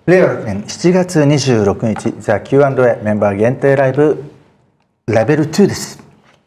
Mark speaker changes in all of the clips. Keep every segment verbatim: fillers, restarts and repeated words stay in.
Speaker 1: れいわろくねんしちがつにじゅうろくにち、ザ・キューアンドエー メンバー限定ライブ、レベルにです。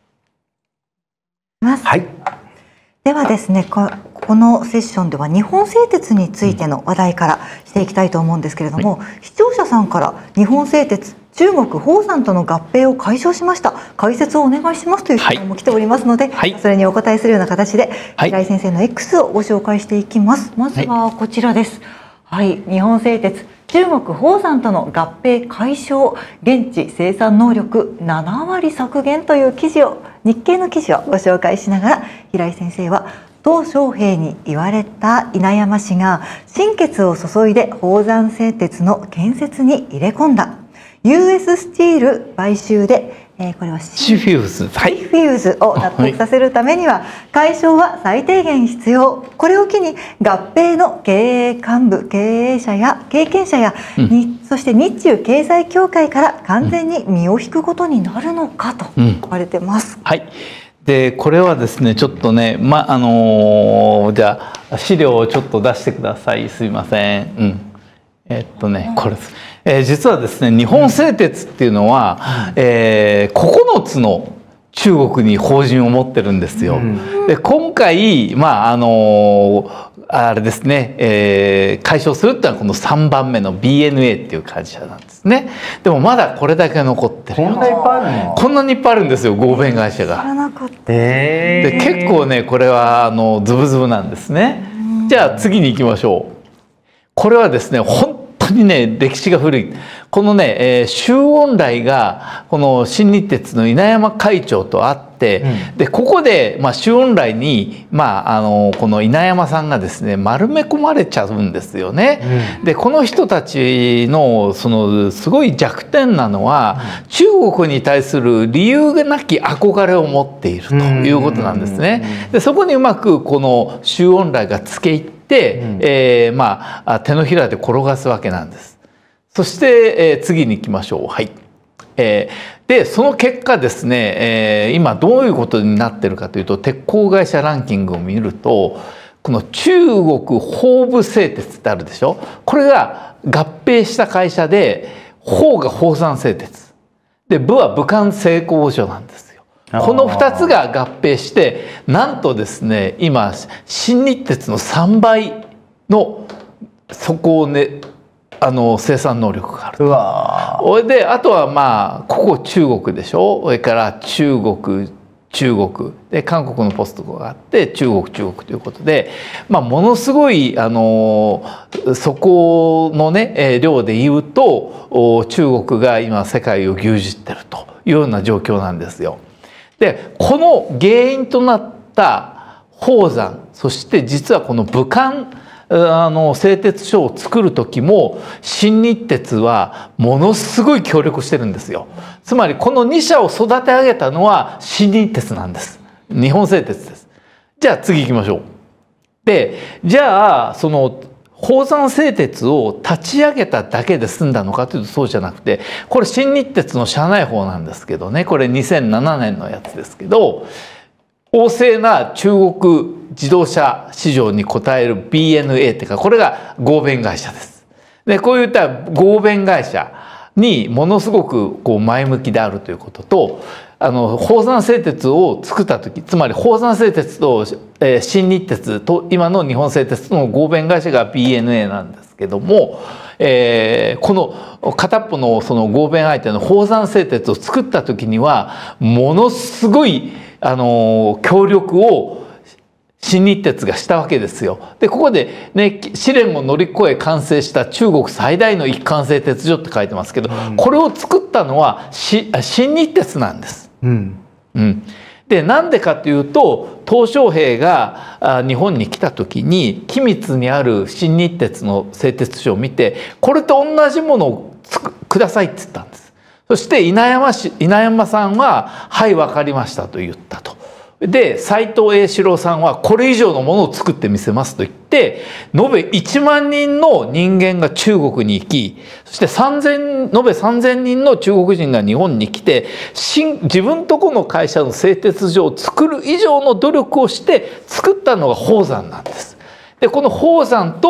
Speaker 2: はい。ではですね、ここのセッションでは日本製鉄についての話題からしていきたいと思うんですけれども、はい、視聴者さんから日本製鉄、中国宝山との合併を解消しました。解説をお願いしますという質問も来ておりますので、はい、それにお答えするような形で、はい、平井先生の X をご紹介していきます。まずはこちらです。はい、日本製鉄、中国宝山との合併解消、現地生産能力ななわり削減という記事を、日経の記事をご紹介しながら、平井先生は鄧小平に言われた稲山氏が心血を注いで宝山製鉄の建設に入れ込んだ。ユーエス スチール買収で、えー、これは
Speaker 3: シフューズ、
Speaker 2: はい、シフューズを納得させるためには解消は最低限必要。これを機に合併の経営幹部、経営者や経験者や、うん、そして日中経済協会から完全に身を引くことになるのかと言われてます。
Speaker 3: うん、はい。でこれはですね、ちょっとね、まあのー、じゃあ資料をちょっと出してください。すいません。うん。えっとね、これです。えー、実はですね、日本製鉄っていうのは、うん、えー、ここのつの中国に法人を持ってるんですよ。うん、で今回、まああのー、あれですね、えー、解消するっていうのはこのさんばんめの ビーエヌエー っていう会社なんですね。でもまだこれだけ残ってる。
Speaker 1: こんないっぱいあるの？
Speaker 3: こんなにいっぱいあるんですよ、合弁会社が。
Speaker 2: 知らなかった。
Speaker 3: で結構ね、これはあのズブズブなんですね。じゃあ次に行きましょう。これはですね、本当にね、歴史が古い。このね、えー、周恩来がこの新日鉄の稲山会長と会って、うん、でここで、まあ、周恩来に、まあ、あのこの稲山さんがですね丸め込まれちゃうんですよね。うん、でこの人たちのそのすごい弱点なのは、うん、中国に対する理由がなき憧れを持っているということなんですね。でそこにうまくこの周恩来がつけ入ってで、うん、えー、まあ手のひらで転がすわけなんです。そして、えー、次に行きましょう。はい。えー、でその結果ですね、えー、今どういうことになってるかというと、鉄鋼会社ランキングを見ると、この中国宝武製鉄ってあるでしょ。これが合併した会社で、宝が宝山製鉄で、武は武漢製鋼所なんです。このふたつが合併してなんとですね、今新日鉄のさんばいのそこをね、あの生産能力がある。うわー。であとはまあここ中国でしょ。それから中国中国で韓国のポストがあって中国中国ということで、まあ、ものすごいあのそこのね量で言うと中国が今世界を牛耳ってるというような状況なんですよ。でこの原因となった宝山、そして実はこの武漢あの製鉄所を作る時も新日鉄はものすごい協力してるんですよ。つまりこのにしゃを育て上げたのは新日鉄なんです。日本製鉄です。じゃあ次行きましょう。でじゃあその宝山製鉄を立ち上げただけで済んだのかというとそうじゃなくて、これ新日鉄の社内法なんですけどね、これにせんななねんのやつですけど、旺盛な中国自動車市場に応える ビーエヌエー っていうか、これが合弁会社です。でこういった合弁会社にものすごくこう前向きであるということと、あの宝山製鉄を作った時、つまり宝山製鉄と、えー、新日鉄と今の日本製鉄との合弁会社が ビーエヌエー なんですけども、えー、この片っぽのその合弁相手の宝山製鉄を作った時にはものすごいあの協力を新日鉄がしたわけですよ。でここでね、試練を乗り越え完成した中国最大の一貫製鉄所って書いてますけど、うん、これを作ったのはし新日鉄なんです。うんうん、でなんでかというと、鄧小平が日本に来た時に君津にある新日鉄の製鉄所を見て、これと同じものをくださいって言ったんです。そして稲山氏稲山さんは「はい分かりました」と言ったと。で斉藤栄四郎さんはこれ以上のものを作ってみせますと言って、延べいちまんにんの人間が中国に行き、そしてさんぜん延べさんぜんにんの中国人が日本に来て、新自分とこの会社の製鉄所を作る以上の努力をして作ったのが宝山なんです。でこの宝山と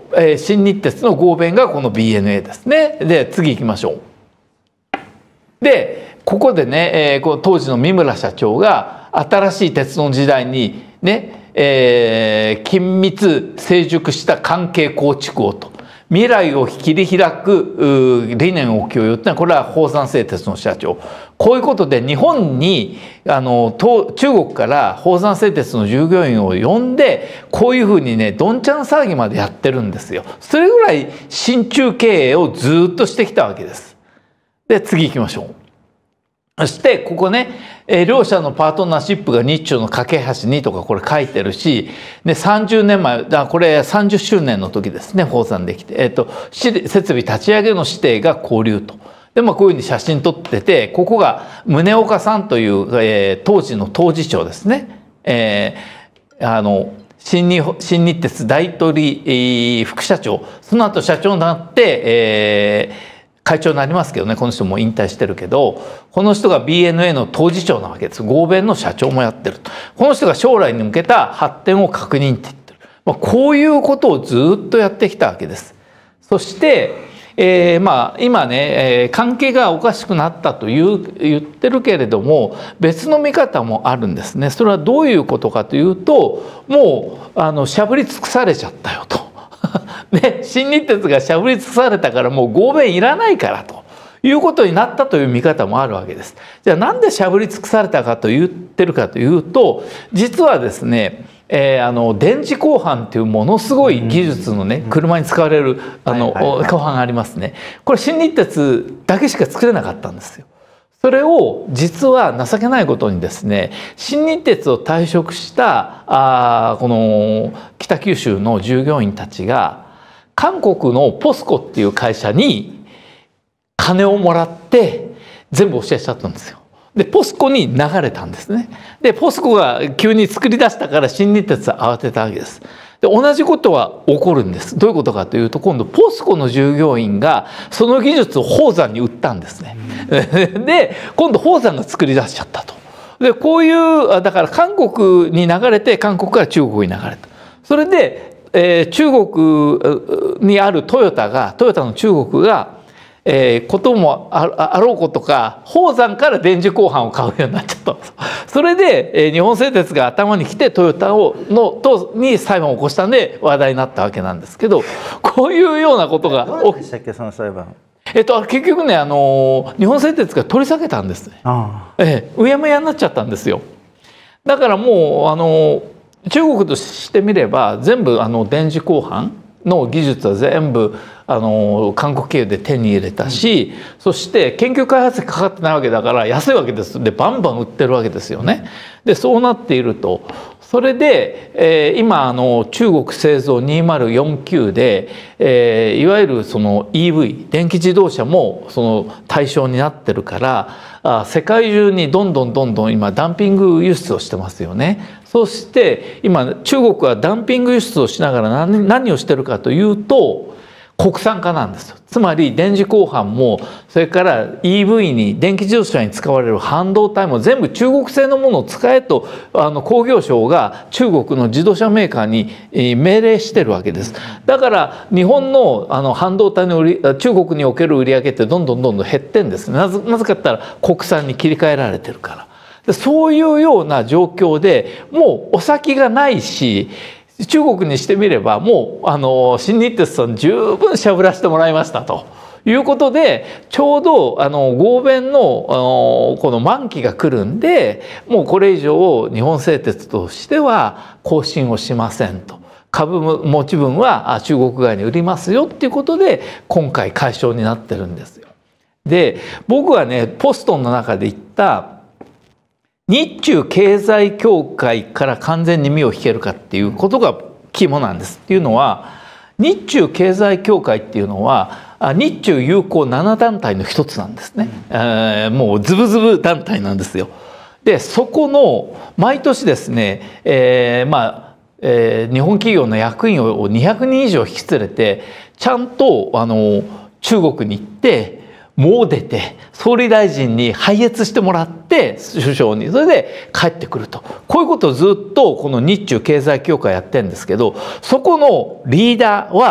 Speaker 3: えー、新日鉄の合弁がこの ビーエヌエー ですね。で次行きましょう。でここでね、えー、こう当時の三村社長が新しい鉄の時代にね、えー、緊密成熟した関係構築をと未来を切り開く理念を共有ってのはこれは宝山製鉄の社長。こういうことで日本にあの中国から宝山製鉄の従業員を呼んでこういうふうにねどんちゃん騒ぎまでやってるんですよ。それぐらい親中経営をずっとしてきたわけです。で次行きましょう。そしてここね、えー、両者のパートナーシップが日中の架け橋にとかこれ書いてるし、でさんじゅうねんまえだこれさんじゅっしゅうねんの時ですね宝山できて、えー、と設備立ち上げの指定が交流と。でまあこういうふうに写真撮っててここが宗岡さんという、えー、当時の当時長ですね。えー、あの新日新日鉄大取、えー、副社長その後社長になって、えー会長になりますけどねこの人も引退してるけどこの人が ビーエヌエー の当時長なわけです。合弁の社長もやってると。この人が将来に向けた発展を確認って言ってる、まあ、こういうことをずっとやってきたわけです。そして、えー、まあ今ね、えー、関係がおかしくなったという言ってるけれども別の見方もあるんですね。それはどういうことかというともうあのしゃぶり尽くされちゃったよと。で新日鉄がしゃぶり尽くされたからもう合弁いらないからということになったという見方もあるわけです。じゃあなんでしゃぶり尽くされたかと言ってるかというと実はですね、えー、あの電磁鋼板っていうものすごい技術のね車に使われるあの鋼板がありますね。これ新日鉄だけしか作れなかったんですよ。それを実は情けないことにですね新日鉄を退職したあこの北九州の従業員たちが韓国のポスコっていう会社に金をもらって全部教えちゃったんですよ。でポスコに流れたんですね。でポスコが急に作り出したから新日鉄は慌てたわけです。で同じことは起こるんです。どういうことかというと今度ポスコの従業員がその技術を宝山に売ったんですね。で今度宝山が作り出しちゃったと。でこういうだから韓国に流れて韓国から中国に流れた。それで、えー、中国にあるトヨタがトヨタの中国がえー、こともあろうことか宝山から電磁鋼板を買うようになっちゃったんです。それで、えー、日本製鉄が頭に来てトヨタをのとに裁判を起こしたんで話題になったわけなんですけどこういうようなことが
Speaker 1: どうでしたっけその裁判。
Speaker 3: えっと結局ねあの日本製鉄が取り下げたんですね。ああ、えー、うやむやになっちゃったんですよ。だからもうあの中国としてみれば全部あの電磁鋼板の技術は全部あの韓国経由で手に入れたし、うん、そして研究開発費かかってないわけだから安いわけですでバンバン売ってるわけですよね。でそうなっているとそれで、えー、今あの中国製造にせんよんじゅうきゅうで、えー、いわゆるその イーブイ 電気自動車もその対象になってるからあ世界中にどんどんどんどん今ダンピング輸出をしてますよね。そして今中国はダンピング輸出をしながら 何, 何をしてるかというと国産化なんですよ。つまり電磁鋼板もそれから イーブイ に電気自動車に使われる半導体も全部中国製のものを使えとあの工業省が中国の自動車メーカーに命令してるわけです。だから日本のあの半導体の売り中国における売り上げってどんどんどんどん減ってんです。なぜなぜかって言ったら国産に切り替えられてるから。でそういうような状況でもうお先がないし中国にしてみればもうあの新日鉄さん十分しゃぶらせてもらいましたということでちょうどあの合弁のあのこの満期が来るんでもうこれ以上日本製鉄としては更新をしませんと。株持ち分は中国側に売りますよっていうことで今回解消になってるんですよ。で僕はねポストンの中で言った日中経済協会から完全に身を引けるかっていうことが肝なんです。っていうのは日中経済協会っていうのは日中友好なな団体の一つなんですね。うん、えー、もうズブズブ団体なんですよ。でそこの毎年ですね、えー、まあ、えー、日本企業の役員をにひゃくにん以上引き連れてちゃんとあの中国に行ってもう出て総理大臣に拝謁してもらって首相にそれで帰ってくるとこういうことをずっとこの日中経済協会やってるんですけどそこのリーダーは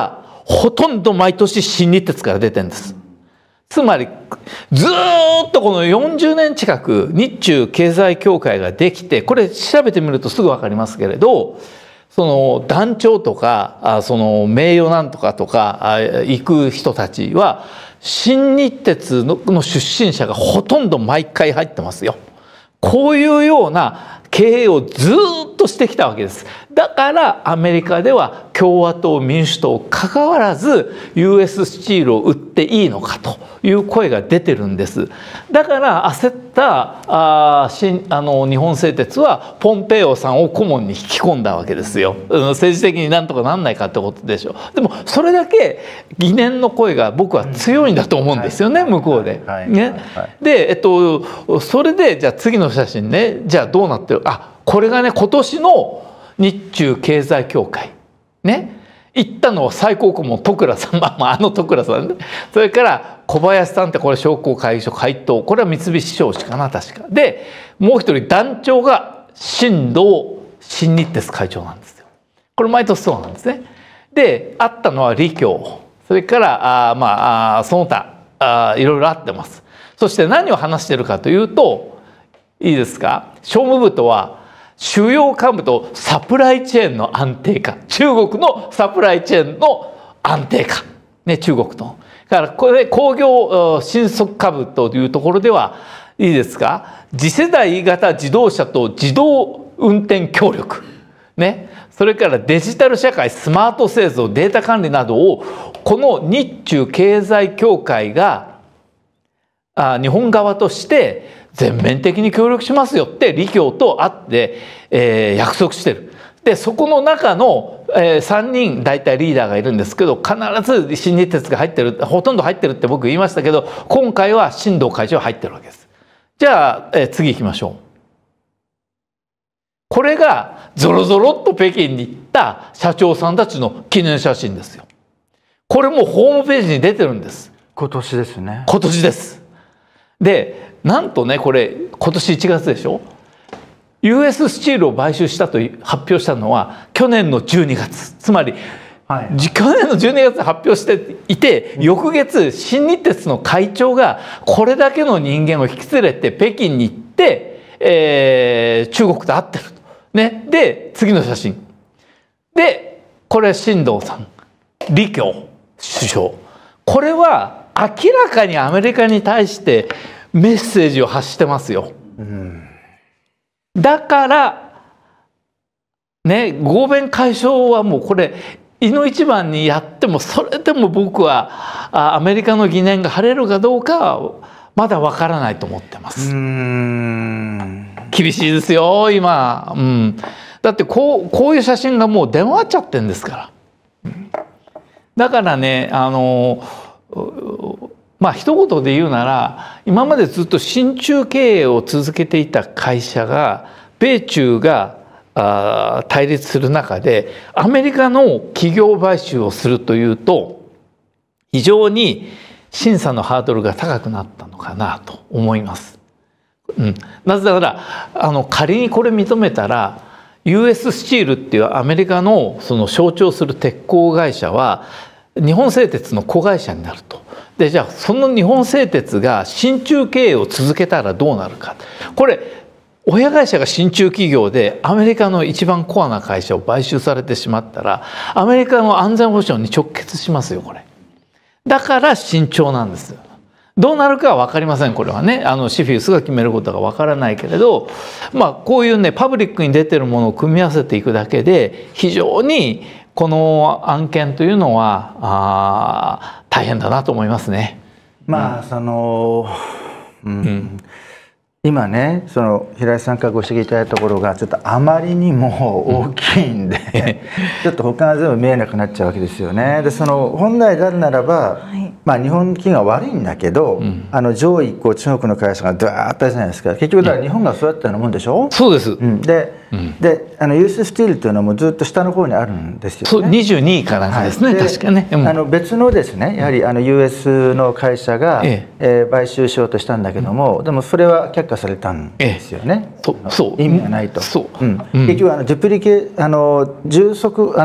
Speaker 3: ほとんど毎年新日鉄から出てるんです。つまりずーっとこのよんじゅうねん近く日中経済協会ができて、これ調べてみるとすぐ分かりますけれど、その団長とかあその名誉なんとかとかあ行く人たちは新日鉄 の, の出身者がほとんど毎回入ってますよ。こういうような経営をずっとしてきたわけです。だからアメリカでは共和党民主党かかわらず ユーエス スチールを売っていいのかという声が出てるんです。だから焦ったあ新あの日本製鉄はポンペイオさんを顧問に引き込んだわけですよ。政治的になんとかなんないかってことでしょう。でもそれだけ疑念の声が僕は強いんだと思うんですよね、向こうで。ね、で、えっと、それでじゃあ次の写真ね、じゃあどうなってる、あ、これがね今年の日中経済協会ね、行ったのは最高顧問戸倉さん、まあ、まあ、あの戸倉さんね、それから小林さんってこれ商工会議所会頭、これは三菱商事かな確かで、もう一人団長が新藤新日鉄会長なんですよ。これ毎年そうなんですね。で会ったのは李強、それからあまあその他あいろいろあってます。そして何を話しているかというと、いいですか、商務部とは主要幹部とサプライチェーンの安定化、中国のサプライチェーンの安定化、ね、中国と。だからこれ工業新速株というところではいいですか、次世代型自動車と自動運転協力、ね、それからデジタル社会、スマート製造、データ管理などをこの日中経済協会があ日本側として全面的に協力しますよって李強と会って、えー、約束してる。でそこの中の、えー、さんにん大体リーダーがいるんですけど、必ず新日鉄が入ってる、ほとんど入ってるって僕言いましたけど、今回は新藤会長入ってるわけです。じゃあ、えー、次行きましょう。これがゾロゾロっと北京に行った社長さんたちの記念写真ですよ。これもホームページに出てるんです。
Speaker 1: 今年ですね。
Speaker 3: 今年です。でなんとね、これ今年いちがつでしょ。 ユーエス スチールを買収したと発表したのは去年のじゅうにがつ、つまり、はい、去年のじゅうにがつに発表していて、翌月新日鉄の会長がこれだけの人間を引き連れて北京に行って、えー、中国と会ってると、ね、で次の写真で、これ新藤さん、李強首相、これは明らかにアメリカに対してメッセージを発してますよ。うん、だからね、合弁解消はもうこれいの一番にやっても、それでも僕はアメリカの疑念が晴れるかどうかはまだわからないと思ってます。うーん、厳しいですよ今、うん、だってこう、こういう写真がもう出回っちゃってんですから。だからね、あのまあ一言で言うなら、今までずっと親中経営を続けていた会社が、米中があ対立する中でアメリカの企業買収をするというと、非常に審査のハードルが高くなったのかなと思います。うん、なぜならあの仮にこれ認めたら ユーエス スチールっていうアメリカのその象徴する鉄鋼会社は日本製鉄の子会社になると。でじゃあその日本製鉄が親中経営を続けたらどうなるか。これ親会社が親中企業でアメリカの一番コアな会社を買収されてしまったらアメリカの安全保障に直結しますよこれ。だから慎重なんです。どうなるかは分かりません。これはね、あのシフィウスが決めることが分からないけれど、まあこういうねパブリックに出てるものを組み合わせていくだけで非常にこの案件というのはあ大変だなと思いますね。
Speaker 1: まあ、うん、その、うんうん、今ねその平井さんからご指摘いただいたところがちょっとあまりにも大きいんで、うん、ちょっと他が全部見えなくなっちゃうわけですよね。でその本来であるならば、はい、まあ日本企業が悪いんだけど、うん、あの上位こう中国の会社がドワーッとあるじゃないですか。結局だから日本がそうやったようなもんでしょ。うん、
Speaker 3: そうです。うん、
Speaker 1: で、うん、であのユーエススチールというのはもうずっと下の方にあるんですよね。
Speaker 3: そうにじゅうにいかなんかですね、はい、確かね。うん、
Speaker 1: あの別のですねやはりあの ユーエス の会社が、えええー、買収しようとしたんだけども、うん、でもそれは却下されたんですよね。ええ、そう意味がないと。そう、うん、結局あのデュプリケあの充足あの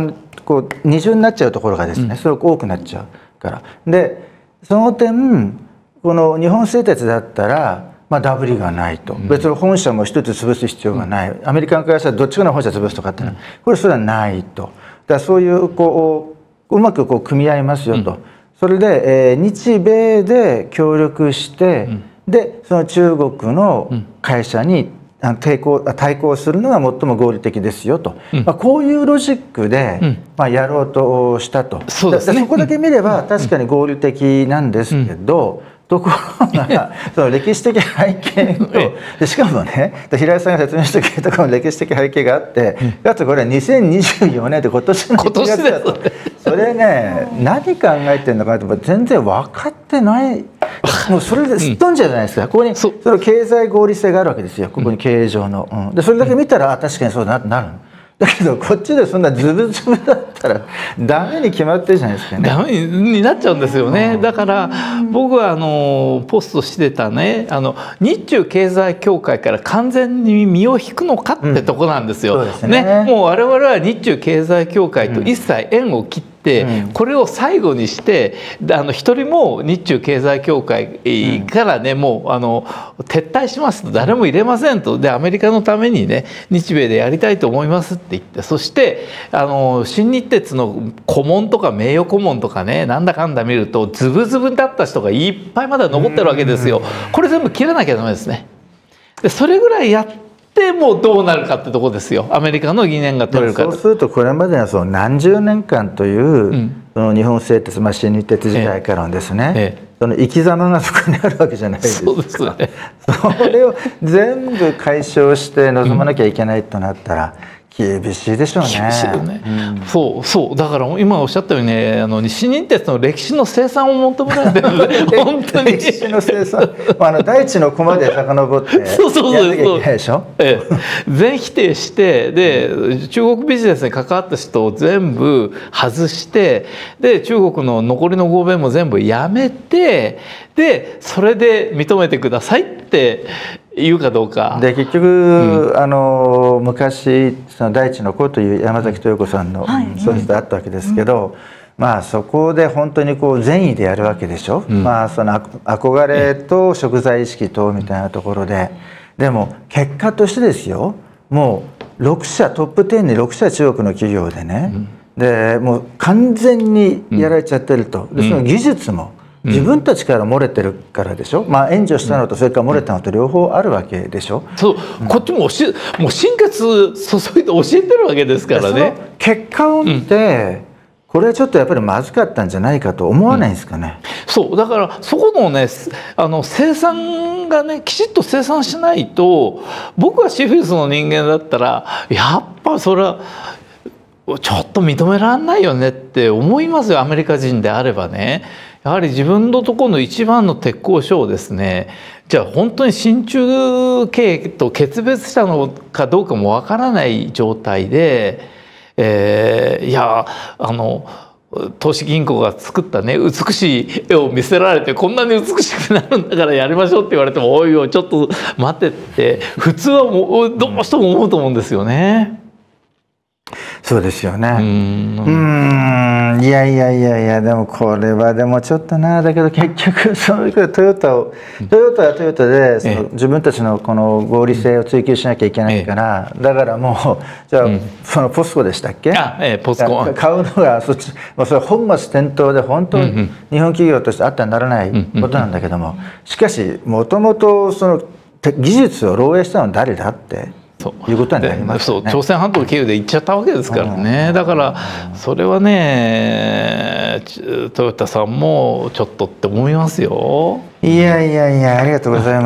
Speaker 1: こう二重になっちゃうところがですね、すごく多くなっちゃうから。でその点この日本製鉄だったら、まあ、ダブりがないと、別に本社も一つ潰す必要がない、アメリカの会社はどっちかの本社潰すとかっていうのはこれそれはないと。だからそういうこううまくこう組み合いますよと。それで、えー、日米で協力して、でその中国の会社に抵抗対抗するのが最も合理的ですよと、うん、まあ、こういうロジックで、うん、まあ、やろうとしたと。そうですね、そこだけ見れば確かに合理的なんですけど、うん、ところがその歴史的背景とでしかもね、平井さんが説明してくれたこの歴史的背景があって、うん、あとこれはにせんにじゅうよねんで今年のいちがつだと。それね、何考えてるのかなと全然分かってない。もうそれですっ飛んじゃうじゃないですか、ここにその経済合理性があるわけですよ、ここに経営上の、うん、でそれだけ見たら、あ、確かにそうだなってなる。だけどこっちでそんなズブズブだったらダメに決まってるじゃないですかね。
Speaker 3: ダメになっちゃうんですよね。だから僕はあのポストしてたね、あの日中経済協会から完全に身を引くのかってとこなんですよ。ね、もう我々は日中経済協会と一切縁を切って、うん、これを最後にしてあの一人も日中経済協会からね、うん、もうあの撤退しますと、誰も入れませんと、でアメリカのためにね日米でやりたいと思いますって言って、そしてあの新日鉄の顧問とか名誉顧問とかね、なんだかんだ見るとズブズブだった人がいっぱいまだ残ってるわけですよ。これ全部切らなきゃダメですね。でそれぐらいやってでもうどうなるかってとこですよ。アメリカの疑念が取れるか。
Speaker 1: そうするとこれまでのその何十年間という、うん、その日本製鉄、まあ、新日鉄時代からのですね、ええ、その生き様がそこにあるわけじゃないですか。そうですね。それを全部解消して臨まなきゃいけないとなったら、うん、厳しいでしょうね。厳しいよね。うん、そうそう、だから今おっしゃったようにね、あの新日鉄の歴史の生産を求められてるんで本当に歴史の生産、あの大地の駒で遡ってや
Speaker 3: そうそうそう
Speaker 1: んなきゃいけないでしょ。
Speaker 3: ええ、全否定してで中国ビジネスに関わった人を全部外してで中国の残りの合弁も全部やめてでそれで認めてくださいって言うかどうか。
Speaker 1: で結局、うん、あの昔その大地の子という山崎豊子さんの小説があったわけですけど、うん、まあそこで本当にこう善意でやるわけでしょ、うん、まあその憧れと贖罪意識とみたいなところで、でも結果としてですよ、もうろくしゃトップじゅうにろくしゃ中国の企業でね、うん、でもう完全にやられちゃってると、でその技術も自分たちから漏れてるからでしょ、まあ援助したのとそれから漏れたのと両方あるわけでしょ。
Speaker 3: そう、うん、こっちもしもう心血注いで教えてるわけですからね。
Speaker 1: 結果を見て、うん、これはちょっとやっぱりまずかったんじゃないかと思わないんですかね。
Speaker 3: うん、そうだからそこのねあの生産がねきちっと生産しないと、僕はシフィスの人間だったらやっぱそれはちょっと認められないよねって思いますよ。アメリカ人であればね。やはり自分のところの一番の鉄工所をですね、じゃあ本当に親中経営と決別したのかどうかもわからない状態で、えー、いやあの投資銀行が作ったね美しい絵を見せられてこんなに美しくなるんだからやりましょうって言われても、おいおいちょっと待ってって普通はもうどうしても思うと思うんですよね。
Speaker 1: そうですよね。うーん、いやいやいやいや、でもこれはでもちょっとな、だけど結局そういうトヨタをトヨタはトヨタでその自分たちのこの合理性を追求しなきゃいけないから、だからもうじゃあそのポスコでしたっけ？
Speaker 3: あ、ええ、ポスコ
Speaker 1: 買うのがそっち、もうそれ本末転倒で本当に日本企業としてあってはならないことなんだけども、しかしもともとその技術を漏洩したのは誰だって。いうことになりますね。
Speaker 3: そう、朝鮮半島経由で行っちゃったわけですからね。うん、だからそれはねトヨタさんもちょっとって思いますよ。
Speaker 1: いやいやいや、ありがとうございます。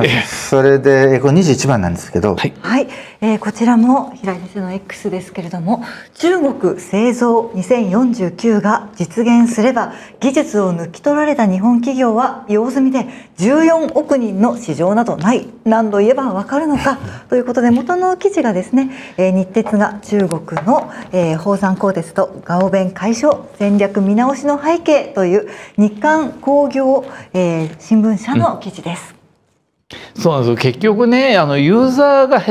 Speaker 1: それでこれにじゅういちばんなんですけど、
Speaker 2: はい、はい、えー、こちらも平井先生の X ですけれども、中国製造にせんよんじゅうきゅうが実現すれば技術を抜き取られた日本企業は用済みでじゅうよんおくにんの市場などない、何度言えばわかるのかということで、元の記事がですね、えー、日鉄が中国の、えー、宝山鋼鉄と合弁解消戦略見直しの背景という日刊工業、えー、新聞社の記事です。
Speaker 3: うん、そうなんですよ。結局ね、あのユーザーが減っ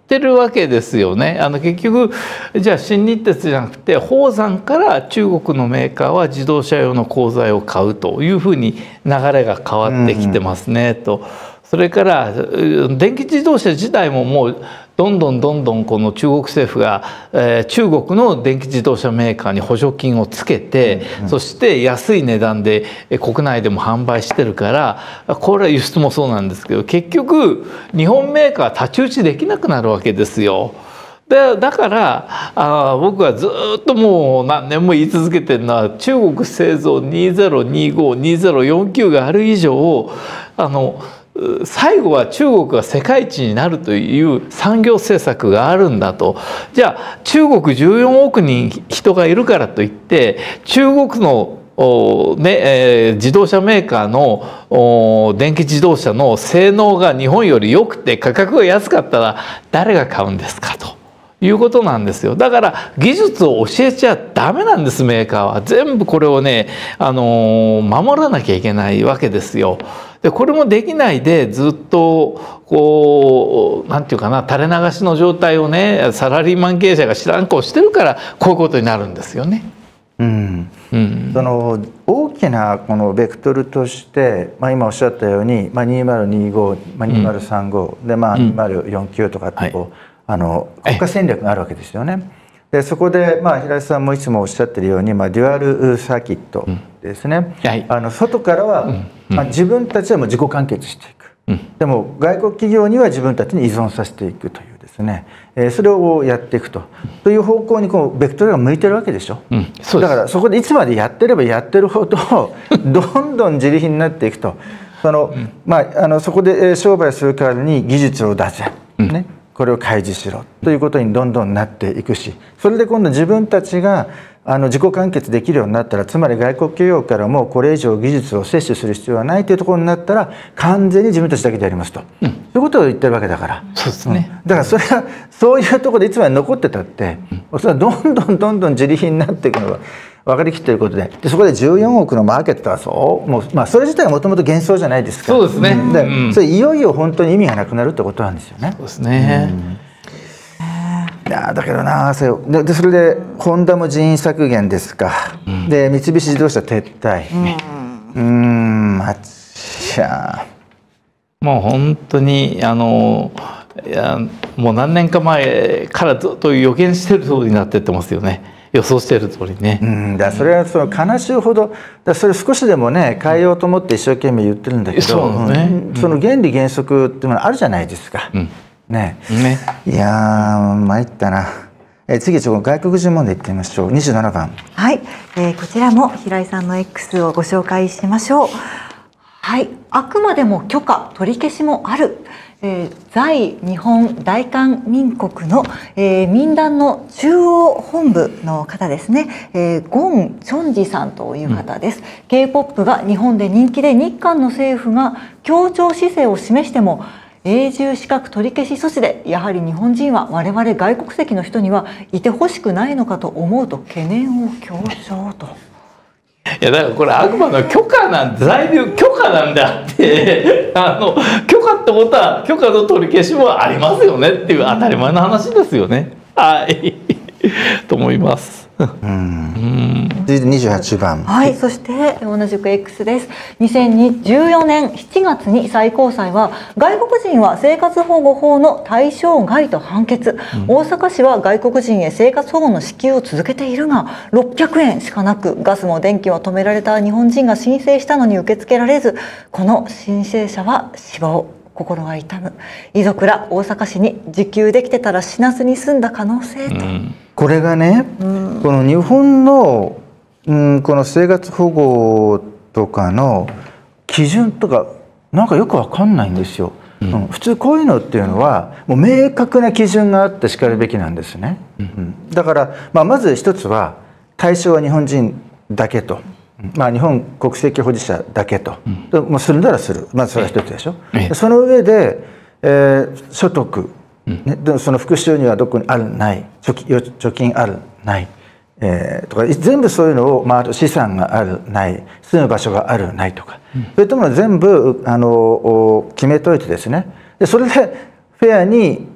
Speaker 3: てるわけですよね。あの結局じゃあ新日鉄じゃなくて宝山から中国のメーカーは自動車用の鋼材を買うというふうに流れが変わってきてますね、うん、と。それから電気自動車自体ももうどんどんどんどんこの中国政府が、えー、中国の電気自動車メーカーに補助金をつけて、うん、そして安い値段で国内でも販売してるから、これは輸出もそうなんですけど、結局日本メーカーは太刀打ちできなくなるわけですよ。でだからあ僕はずっともう何年も言い続けてるのは、中国製造にせんにじゅうご、にせんよんじゅうきゅうがある以上、あの最後は中国が世界一になるという産業政策があるんだと。じゃあ中国じゅうよんおくにん人がいるからといって中国のねえー、自動車メーカーの電気自動車の性能が日本より良くて価格が安かったら誰が買うんですかということなんですよ。だから技術を教えちゃダメなんです、メーカーは。全部これをね、あのー、守らなきゃいけないわけですよ。でこれもできないでずっとこうなんていうかな、垂れ流しの状態をねサラリーマン経営者が知らん顔してるからこういうことになるんですよね。
Speaker 1: うんうん、その大きなこのベクトルとして、まあ、今おっしゃったように、まあ、にせんにじゅうご、まあ、にせんさんじゅうご、うん、で、まあ、にせんよんじゅうきゅうとかってこう、はい、あの国家戦略があるわけですよね。でそこで、まあ、平井さんもいつもおっしゃってるように、まあ、デュアルサーキットですね、うんはい、あの外からは、うんうんまあ、自分たちはもう自己完結していく、うん、でも外国企業には自分たちに依存させていくというですね、えー、それをやっていくと、という方向にこうベクトルが向いてるわけでしょ、うん、そうです。だからそこでいつまでやってればやってるほどどんどん自利品になっていくと、その、うんまあ、あのそこで商売するからに技術を出せ、うんね、これを開示しろということにどんどんなっていくし、それで今度自分たちがあの自己完結できるようになったら、つまり外国企業からもこれ以上技術を摂取する必要はないというところになったら、完全に自分たちだけでやりますと、うん、そういうことを言ってるわけだから。
Speaker 3: そうですね、
Speaker 1: うん、だからそれはそういうところでいつまで残ってたって、うん、それはどんどんどんどん自利品になっていくのが分かりきっていること で, でそこでじゅうよんおくのマーケットはそうもう、まあ、それ自体はもともと幻想じゃないですか。
Speaker 3: そうですね、
Speaker 1: うん、で、うん、それいよいよ本当に意味がなくなるってことなんですよね。
Speaker 3: そうですね、
Speaker 1: うんいやだけどなそれでそれでホンダも人員削減ですか、うん、で三菱自動車撤退、うん、うんあっちゃ
Speaker 3: もう本当にあのいやもう何年か前からずっと予見してる通りになってってますよね。予想している通りね。
Speaker 1: うん、だそれはその悲しいほどだそれ少しでもね変えようと思って一生懸命言ってるんだけど、
Speaker 3: そうね、
Speaker 1: うん、その原理原則っていうのがあるじゃないですか。うんねね、いやー参ったな。え次ちょっと外国人問題いってみましょう。にじゅうななばん
Speaker 2: はい、えー、こちらも平井さんの X をご紹介しましょう。はい、あくまでも許可取り消しもある、えー、在日本大韓民国の、えー、民団の中央本部の方ですね、えー、ゴン・チョンジさんという方です、うん、ケーポップ が日本で人気で日韓の政府が協調姿勢を示しても永住資格取り消し措置でやはり日本人は我々外国籍の人にはいてほしくないのかと思うと懸念を強調と。
Speaker 3: いやだからこれあくまで許可なんで在留許可なんであってあの許可ってことは許可の取り消しもありますよねっていう当たり前の話ですよね。はいと思います。
Speaker 1: うん続いてにじゅうはちばん
Speaker 2: はい、そして同じく X です。にせんじゅうよねんしちがつに最高裁は外国人は生活保護法の対象外と判決、うん、大阪市は外国人へ生活保護の支給を続けているがろっぴゃくえんしかなくガスも電気も止められた日本人が申請したのに受け付けられず、この申請者は死亡。心が痛む。遺族ら大阪市に受給できてたら死なずに済んだ可能性と、うん、
Speaker 1: これがね、うん、この日本の、うん、この生活保護とかの基準とかなんかよくわかんないんですよ、うんうん、普通こういうのっていうのはもう明確な基準があってしかるべきなんですね、うんうん、だから、まあ、まず一つは対象は日本人だけと。まあ、日本国籍保持者だけと、うん、もうするならする、まずそれは一つでしょ、ええ、その上で、えー、所得、うんね、でその副収入はどこにあるない貯金、貯金あるない、えー、とか全部そういうのを、まあ、資産があるない住む場所があるないとか、うん、そういったものを全部あの決めといてですねでそれでフェアに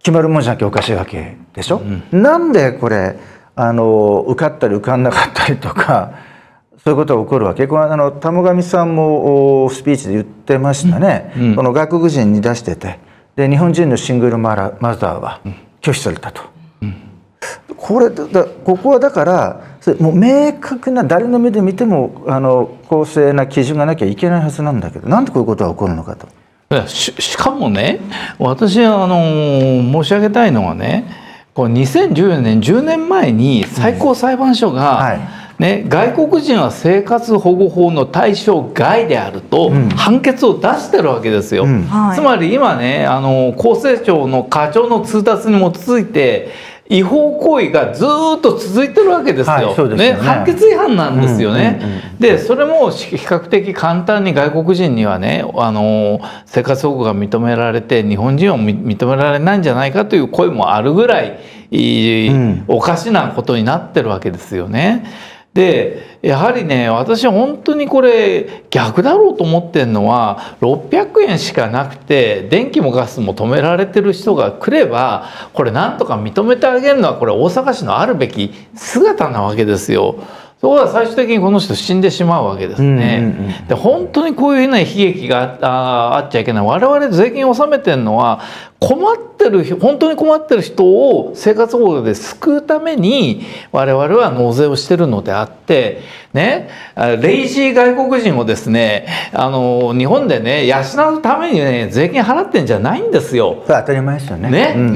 Speaker 1: 決まるもんじゃなきゃおかしいわけでしょ。うん、なんでこれあの受かったり受かんなかったりとかそういうことが起こるわけ。これあの玉上さんもスピーチで言ってましたね。うん、この外国人に出しててで日本人のシングルマラマザーは拒否されたと。うん、これだここはだからもう明確な誰の目で見てもあの公正な基準がなきゃいけないはずなんだけどなんでこういうことが起こるのかと。
Speaker 3: し, しかもね私あの申し上げたいのはねこうにせんじゅうよねんじゅうねんまえに最高裁判所が、うんはいね、外国人は生活保護法の対象外であると判決を出してるわけですよ。うんはい、つまり今ねあの厚生省の課長の通達に基づいて違法行為がずっと続いてるわけですよ。はい、そうですよね。ね、判決違反なんですよね。でそれも比較的簡単に外国人にはねあの生活保護が認められて日本人は認められないんじゃないかという声もあるぐらい、うん、おかしなことになってるわけですよね。でやはりね私は本当にこれ逆だろうと思ってるのはろっぴゃくえんしかなくて電気もガスも止められてる人が来ればこれなんとか認めてあげるのはこれ大阪市のあるべき姿なわけですよ。そこは最終的にこの人死んでしまうわけですね。で本当にこういうふうな悲劇が あ, あっちゃいけない。我々税金を納めてるのは困ってる本当に困ってる人を生活保護で救うために我々は納税をしてるのであってねレイジー外国人をですねあの日本でね養うためにね税金払ってんじゃないんですよ。
Speaker 1: 当たり前ですよね。
Speaker 3: ね、うんうん、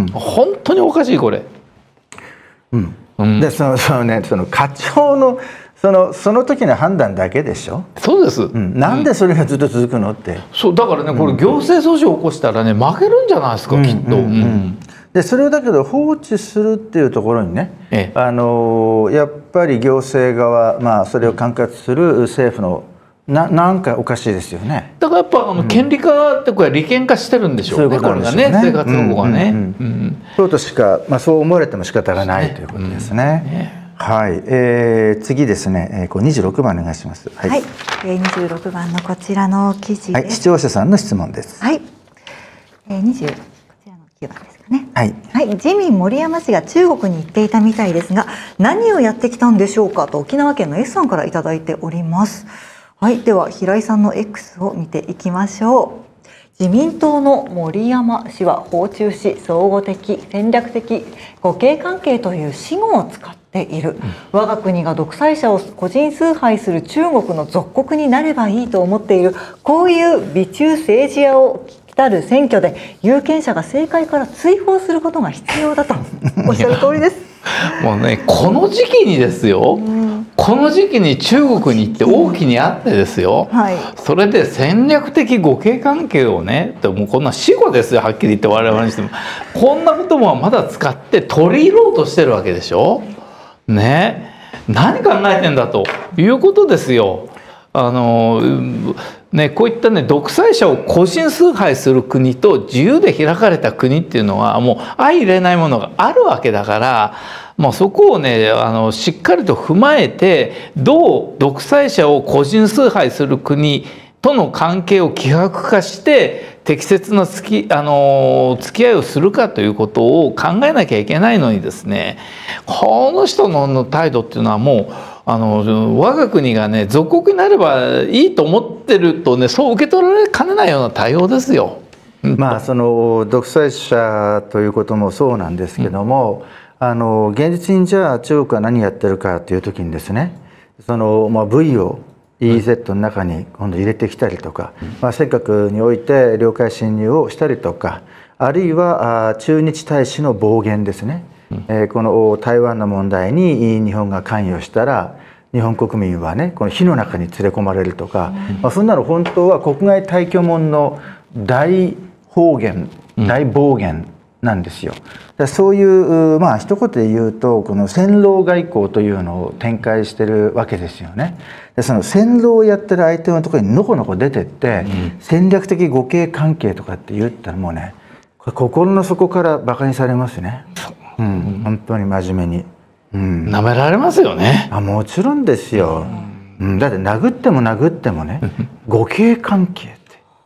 Speaker 3: 本当におかしいこれ。
Speaker 1: うんでそのそのねその課長のそのその時の判断だけでしょ。
Speaker 3: そうです、
Speaker 1: うん、なんでそれがずっと続くのって、うん、
Speaker 3: そうだからねこれ行政訴訟を起こしたらね負けるんじゃないですか、うん、きっと。
Speaker 1: でそれをだけど放置するっていうところにね、ええ、あのやっぱり行政側、まあ、それを管轄する政府のななんかおかしいですよね。
Speaker 3: だからやっぱあの権利化ってこれ利権化してるんでしょうね、これがね生活保護がね。
Speaker 1: そうとしか、まあ、そう思われても仕方がないということですね。はい、えー、次ですね、えー、こうにじゅうろくばんお願いします。
Speaker 2: はい、はい、えー、にじゅうろくばんのこちらの記事です。はい、
Speaker 1: 視聴者さんの質問です。
Speaker 2: はい、えー、にじゅうこちらのきゅうばんですかね。はい、はい、自民森山氏が中国に行っていたみたいですが何をやってきたんでしょうかと沖縄県の S さんからいただいております。はい、では平井さんの X を見ていきましょう。自民党の森山氏は訪中し総合的戦略的互恵関係という死語を使っている、うん、我が国が独裁者を個人崇拝する中国の属国になればいいと思っているこういう美中政治家を来る選挙で有権者が政界から追放することが必要だとおっしゃる通りです。
Speaker 3: もうねこの時期にですよ、うんこの時期に中国に行って大きにあってですよ、はい、それで戦略的互恵関係をねもうこんな死語ですよはっきり言って我々にしてもこんなこともまだ使って取り入ろうとしてるわけでしょ。ね何考えてんだということですよ。あのね、こういったね独裁者を個人崇拝する国と自由で開かれた国っていうのはもう相入れないものがあるわけだから、まあ、そこをねあのしっかりと踏まえてどう独裁者を個人崇拝する国との関係を希薄化して適切な付き、あの付き合いをするかということを考えなきゃいけないのにですねこの人の態度っていうのはもうあの我が国がね属国になればいいと思ってるとねそう受け取られかねないような対応ですよ。
Speaker 1: まあその独裁者ということもそうなんですけども、うん、あの現実にじゃあ中国は何やってるかという時にですねその、まあ、V を イーイーゼット の中に今度入れてきたりとか、うんまあ、尖閣において領海侵入をしたりとかあるいは駐日大使の暴言ですね。えー、この台湾の問題に日本が関与したら日本国民はねこの火の中に連れ込まれるとか、うんまあ、そんなの本当は国外退去門の大方言大暴言なんですよ。だそういうまあ一言で言うとこの戦狼外交というのを展開してるわけですよね。でその戦狼をやってる相手のところにのこのこ出てって、うん、戦略的互恵関係とかって言ったらもうねこれ心の底からバカにされますね。うん、本当に真面目に、
Speaker 3: うん、舐められますよね。
Speaker 1: あもちろんですよ、うん、だって殴っても殴ってもね互恵関係って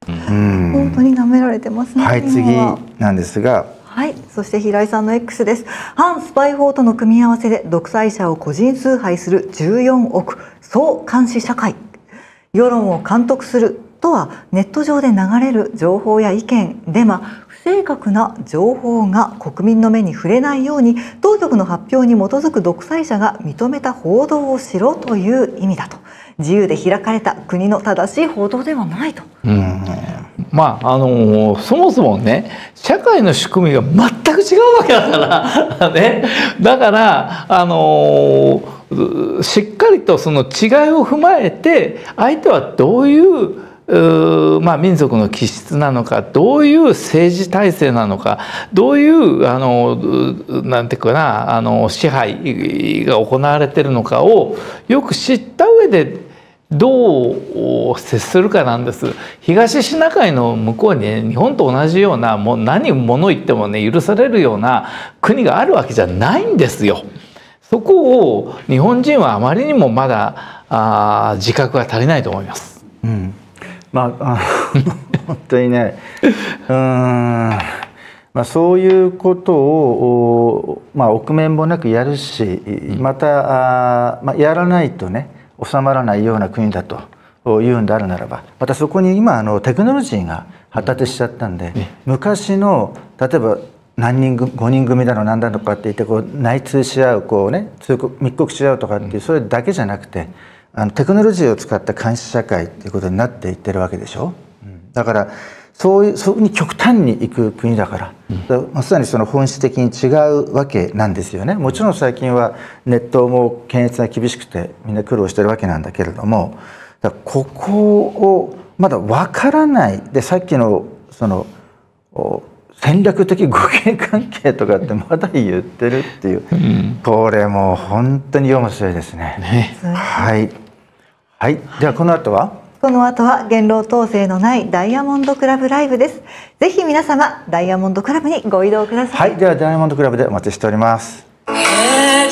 Speaker 2: うん、本当に舐められてますね。
Speaker 1: はい、次なんですが、
Speaker 2: はい、そして平井さんの X です。反スパイ法との組み合わせで独裁者を個人崇拝するじゅうよんおく総監視社会。世論を監督するとはネット上で流れる情報や意見、デマ、不正確な情報が国民の目に触れないように当局の発表に基づく独裁者が認めた報道をしろという意味だと。自由で開かれた国の正しい報道ではないと。うん、
Speaker 3: まああのー、そもそもね社会の仕組みが全く違うわけだからね。だからあのー、しっかりとその違いを踏まえて相手はどういううまあ、民族の気質なのかどういう政治体制なのかどういうあのなんていうかなあの支配が行われているのかをよく知った上でどう接するかなんです。東シナ海の向こうに、ね、日本と同じようなもう何物言ってもね許されるような国があるわけじゃないんですよ。そこを日本人はあまりにもまだあ自覚が足りないと思います。
Speaker 1: うん、まあ、あ本当にねうーん、まあ、そういうことを、まあ、臆面もなくやるしまたあ、まあ、やらないとね収まらないような国だというんであるならばまたそこに今あのテクノロジーが発達しちゃったんで、ね、昔の例えば何人組ごにん組だの何だのかって言ってこう内通し合うこう、ね、通告密告し合うとかっていうそれだけじゃなくてあのテクノロジーを使った監視社会っていうことになっていってるわけでしょ。うん、だからそういうそこに極端にいく国だから、うん、まさにその本質的に違うわけなんですよね。もちろん最近はネットも検閲が厳しくてみんな苦労してるわけなんだけれどもだからここをまだ分からないでさっきのその戦略的互恵関係とかってまだ言ってるっていう、うん、これもう本当に面白いですね。ねはい、はい、ではこの後は
Speaker 2: この後は言論統制のないダイヤモンドクラブライブです。ぜひ皆様ダイヤモンドクラブにご移動ください。
Speaker 1: はい、ではダイヤモンドクラブでお待ちしております。